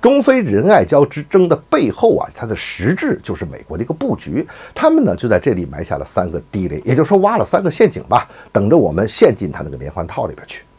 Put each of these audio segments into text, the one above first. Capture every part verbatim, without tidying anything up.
中非仁爱礁之争的背后啊，它的实质就是美国的一个布局。他们呢就在这里埋下了三个地雷，也就是说挖了三个陷阱吧，等着我们陷进他那个连环套里边去。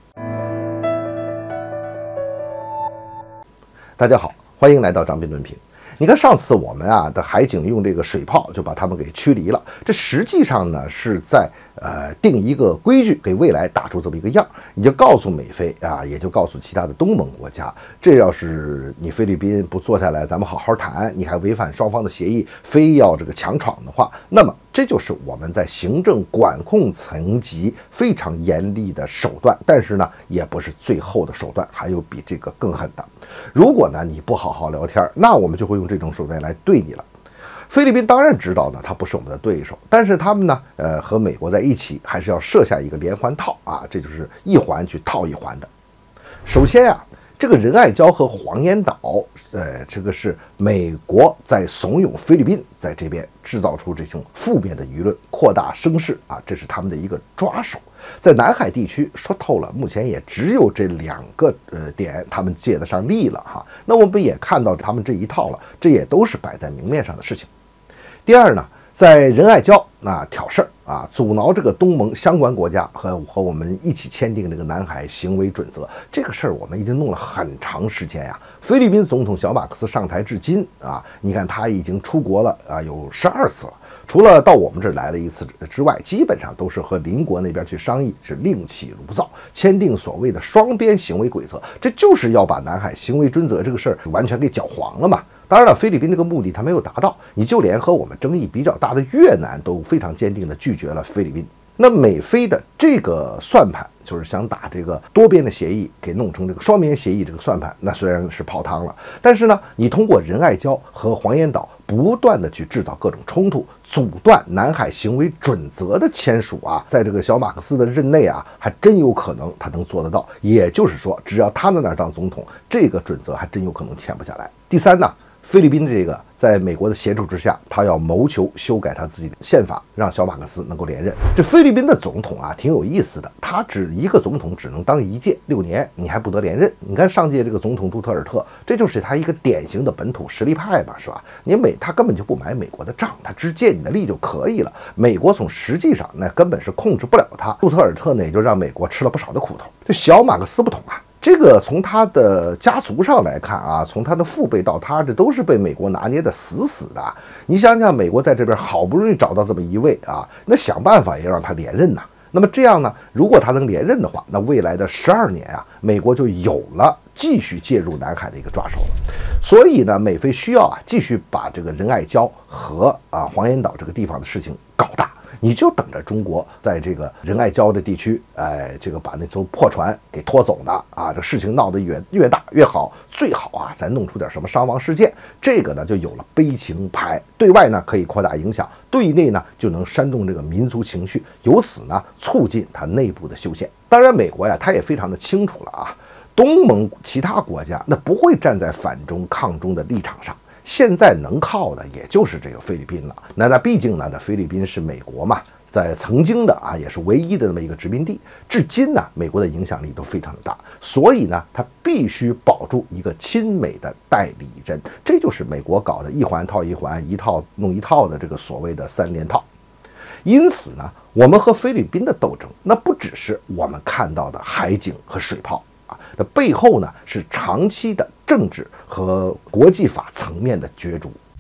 大家好，欢迎来到张斌论评。你看上次我们啊的海警用这个水炮就把他们给驱离了，这实际上呢是在呃定一个规矩，给未来打出这么一个样。你就告诉美菲啊，也就告诉其他的东盟国家，这要是你菲律宾不坐下来，咱们好好谈，你还违反双方的协议，非要这个强闯的话，那么这就是我们在行政管控层级非常严厉的手段。但是呢，也不是最后的手段，还有比这个更狠的。如果呢你不好好聊天，那我们就会用这种手段来对你了。菲律宾当然知道呢，他不是我们的对手，但是他们呢，呃，和美国在一起，还是要设下一个连环套啊，这就是一环去套一环的。首先啊，这个仁爱礁和黄岩岛，呃，这个是美国在怂恿菲律宾在这边制造出这种负面的舆论，扩大声势啊，这是他们的一个抓手。在南海地区说透了，目前也只有这两个呃点他们借得上力了哈。那我们也看到他们这一套了，这也都是摆在明面上的事情。第二呢，在仁爱礁啊挑事儿啊，阻挠这个东盟相关国家和和我们一起签订这个南海行为准则，这个事儿我们已经弄了很长时间呀。菲律宾总统小马克思上台至今啊，你看他已经出国了啊，有十二次了。除了到我们这儿来了一次之外，基本上都是和邻国那边去商议，是另起炉灶，签订所谓的双边行为规则，这就是要把南海行为准则这个事儿完全给搅黄了嘛。当然了，菲律宾这个目的他没有达到，你就连和我们争议比较大的越南都非常坚定地拒绝了菲律宾。那美菲的这个算盘，就是想打这个多边的协议，给弄成这个双边协议这个算盘，那虽然是泡汤了，但是呢，你通过仁爱礁和黄岩岛不断的去制造各种冲突，阻断南海行为准则的签署啊，在这个小马克思的任内啊，还真有可能他能做得到。也就是说，只要他在那儿当总统，这个准则还真有可能签不下来。第三呢，菲律宾这个在美国的协助之下，他要谋求修改他自己的宪法，让小马克思能够连任。这菲律宾的总统啊，挺有意思的，他只一个总统只能当一届，六年，你还不得连任。你看上届这个总统杜特尔特，这就是他一个典型的本土实力派吧，是吧？你美他根本就不买美国的账，他只借你的力就可以了。美国从实际上那根本是控制不了他。杜特尔特呢，也就让美国吃了不少的苦头。这小马克思不同啊。这个从他的家族上来看啊，从他的父辈到他，这都是被美国拿捏的死死的。你想想，美国在这边好不容易找到这么一位啊，那想办法也让他连任呐。那么这样呢，如果他能连任的话，那未来的十二年啊，美国就有了继续介入南海的一个抓手了。所以呢，美菲需要啊继续把这个仁爱礁和啊黄岩岛这个地方的事情搞大。你就等着中国在这个仁爱礁的地区，哎，这个把那艘破船给拖走呢啊！这事情闹得越越大越好，最好啊再弄出点什么伤亡事件，这个呢就有了悲情牌，对外呢可以扩大影响，对内呢就能煽动这个民族情绪，由此呢促进它内部的修宪。当然，美国呀，他也非常的清楚了啊，东盟其他国家那不会站在反中抗中的立场上。现在能靠的也就是这个菲律宾了。那那毕竟呢，这菲律宾是美国嘛，在曾经的啊也是唯一的那么一个殖民地，至今呢，美国的影响力都非常的大，所以呢，他必须保住一个亲美的代理人，这就是美国搞的一环套一环，一套弄一套的这个所谓的三连套。因此呢，我们和菲律宾的斗争，那不只是我们看到的海警和水炮。这背后呢是长期的政治和国际法层面的角逐。